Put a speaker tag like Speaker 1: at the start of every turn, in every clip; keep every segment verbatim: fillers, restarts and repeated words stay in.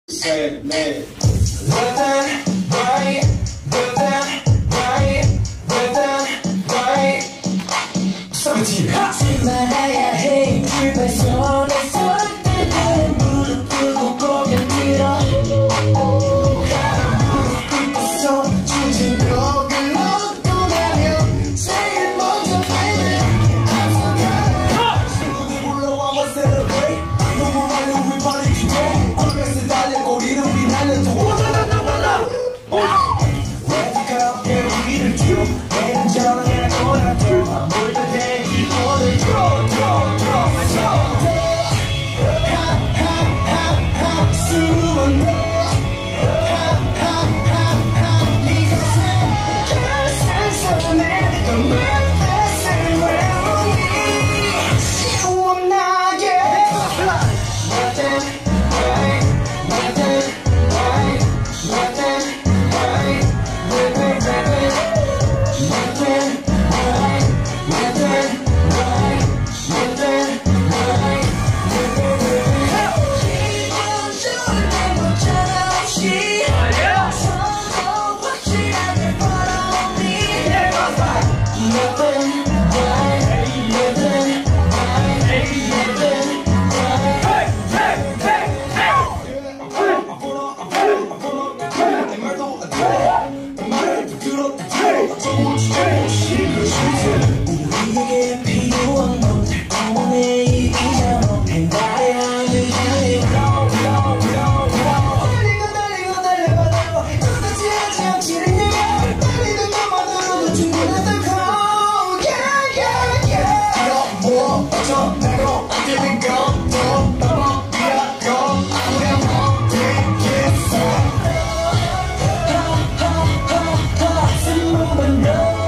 Speaker 1: Say, man. Left and right, left and right, left and right. seventeen. 말아야 해. 불발선에 설 때는 무릎 꿇고 고개 들어. 무릎 꿇고서 주진 벽을 얻고 나면 제일 먼저 발을 앞서가. 친구들 불러와 뭐 celebrate. 너무 많이 we party today. 골면서 달려 꼬리를 우리 날려줘. 레드컵 내 위를 쥐어. 내는 저랑이나 꼬라줘. 물들 때 기본을 들어 들어 들어 마셔. 하하하하 수만 너. 하하하하 네가 생각한 손에 넌 내 뜻을 외우니 시원하게. 우리에게 필요한 건 오늘 이 이자로 행발의 하늘 향해 달리고 달리고 달려가 달려 끝까지 하지 않기를 내가 달리는 것만으로도 충분하다고. Yeah yeah yeah 뭐 어쩌내고 안 되는 것도 방법이라고 아무렴 어디겠어. 하하하하 숨만 너.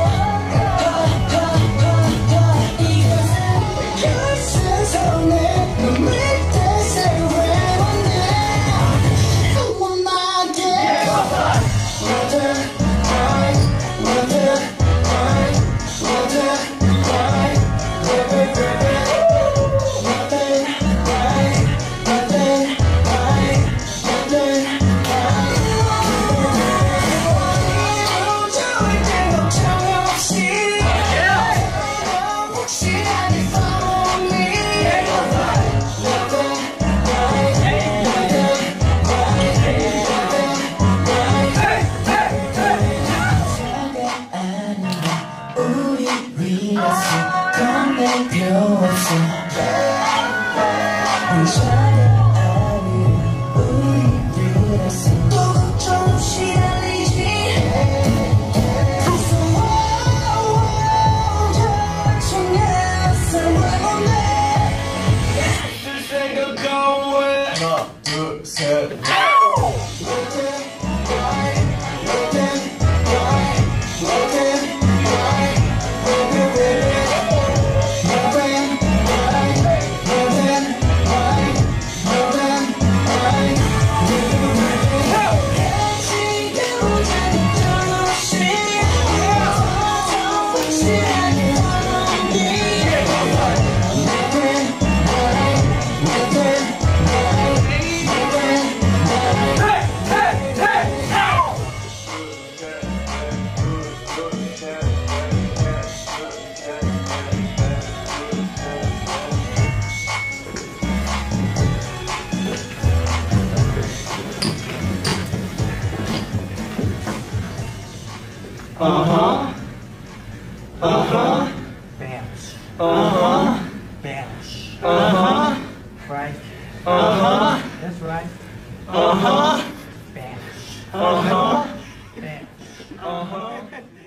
Speaker 1: 겁낼 필요 없어. 혼자가 아니라 우리들에서 또 걱정 없이 달리지. 쓸 생각하고 해. 하나 둘 셋. Uh-huh. Uh-huh.
Speaker 2: Bounce.
Speaker 1: Uh-huh.
Speaker 2: Bounce.
Speaker 1: Uh-huh.
Speaker 2: Right.
Speaker 1: Uh-huh.
Speaker 2: That's right.
Speaker 1: Uh-huh.
Speaker 2: Bounce.
Speaker 1: Uh-huh.
Speaker 2: Bounce.
Speaker 1: Uh-huh.